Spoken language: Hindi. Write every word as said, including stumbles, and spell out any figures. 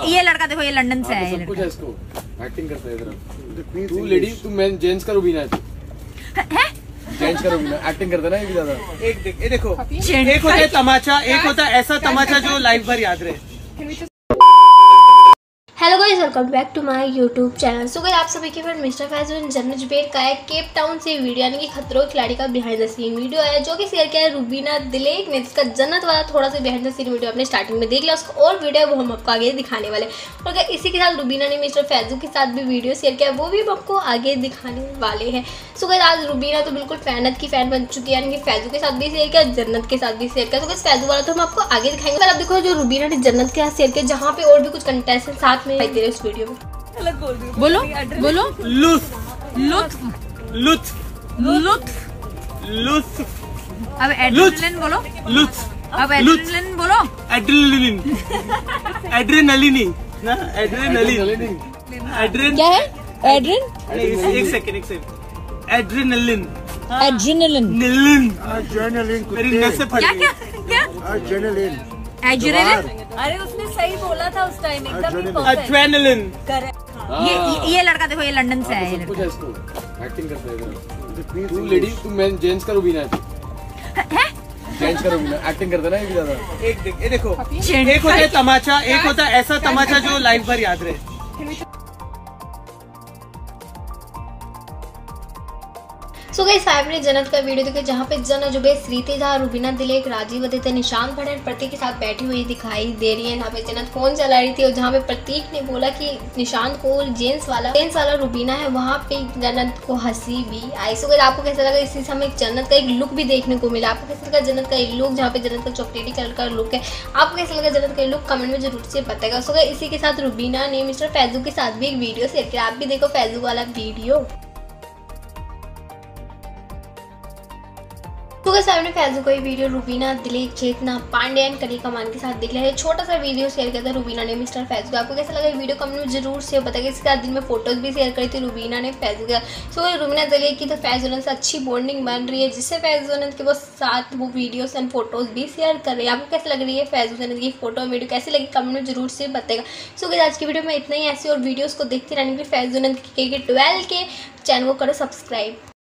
ये लड़का देखो, ये लंदन से है। ये लड़का इसको एक्टिंग करता है इधर। तू लेडी, तू मैन जेंट्स का रूबीना है। हैं? जेंट्स का रूबीना एक्टिंग करता है ना, ये ज्यादा। एक देख, ये देखो, एक होता है तमाचा, एक होता है ऐसा तमाचा जो लाइफ भर याद रहे। Hello guys, welcome back to my YouTube channel. So guys, आप सभी के फ्रेंड मिस्टर फैजल जन्नत जुबैर का है केप टाउन से वीडियो, यानी कि खतरों खिलाड़ी का बिहाइंड द सीन वीडियो है, जो कि शेयर किया है रूबीना दिलेक ने। जिसका जन्नत वाला थोड़ा सा बिहाइंड द सीन वीडियो आपने स्टार्टिंग में देख लिया, उसका और वीडियो वो हम आपको आगे दिखाने वाले। और इसी के साथ रूबीना ने मिस्टर फैजू के साथ भी वीडियो शेयर किया, वो भी हम आपको आगे दिखाने वाले हैं। सो गाइस, आज रूबीना तो बिल्कुल फैनत की फैन बन चुकी है, यानी कि फैजू के साथ भी शेयर किया, जन्नत के साथ भी शेयर किया। तो गाइस, फैजू वाला तो हम आपको आगे दिखाएंगे। पर अब देखो जो रूबीना ने जन्नत के साथ शेयर किया, जहाँ पे और भी कुछ कंटेस्टेंट साथ में दिखाई दे रहे हैं इस वीडियो में। बोलो बोलो लुत्फ लुत्फ लुत्फ लुत्फ लुत्फ अब एड्रेनलिन बोलो। लुत्फ अब एड्रेनलिन बोलो। एड्रेनलिन एड्रेनलिनी ना एड्रेनलिन एड्रेन क्या है? एड्रेन एक सेकंड एक सेकंड एड्रेनलिन एड्रेनलिन निलिन एड्रेनलिन मेरी नस से फट क्या क्या क्या एड्रेनलिन एड्रेनलिन। अरे उसने सही बोला था उस टाइम, एकदम ही परफेक्ट। एड्रेनलिन ये ये लड़का देखो, ये लंदन से है। ये सब कुछ लड़का है इसको एक्टिंग करता है इधर। तू लेडी, तू मैन जेंट्स का रूबीना है। हैं? जेंट्स का रूबीना एक्टिंग करता है ना, ये ज्यादा। एक देख, ये देखो, एक होता है तमाचा, एक होता है ऐसा तमाचा जो लाइफ भर याद रहे। सो गाइस, आपने जन्नत का वीडियो देखा, जहाँ पे जन्नत जुबैर, श्रीतेज, रूबीना दिलेक, राजीव अदित्य, निशांत भट्ट, प्रतीक के साथ बैठी हुई दिखाई दे रही है। यहाँ पे जन्नत फोन चला रही थी, और जहाँ पे प्रतीक ने बोला कि निशांत को जेंट्स वाला जेंट्स वाला रूबीना है, वहाँ पे जन्नत को हंसी भी आई। सो गाइस, आपको कैसा लगा? इसी समय जन्नत का एक लुक भी देखने को मिला। आपको कैसा लगा जन्नत का एक लुक, जहाँ पे जन्नत का चॉकलेटी कलर का लुक है? आपको कैसा लगा जन्नत का लुक? कमेंट में जरूर से बताएगा। सो गाइस, इसी के साथ रूबीना ने मिस्टर फैजू के साथ भी एक वीडियो शेयर किया, आप भी देखो फैजू वाला वीडियो। तो गाइस, आपने फैजू का ये वीडियो रूबीना दिलेक, चेतना पांडे एंड कली कमान के साथ देख लिया है। छोटा सा वीडियो शेयर किया था रूबीना ने मिस्टर फैजू का। आपको कैसा लगा ये वीडियो? कमेंट में जरूर से बताइए। इसके साथ दिन में फोटोज भी शेयर करी थी रूबीना ने फैजू का। सो रूबीना दिलेक की तो फैजू से अच्छी बॉन्डिंग बन रही है, जिससे फैजू के वो साथ वो वीडियोस एंड फोटोज भी शेयर कर रही है। आपको कैसे लग रही है फैजू की फोटो वीडियो कैसी लगी? कमेंट में जरूर से बताएगा। सो गाइस, आज की वीडियो में इतना ही। ऐसी और वीडियोज़ को देखते रहने के लिए फैजू के ट्वेल्व के चैनल को करो सब्सक्राइब।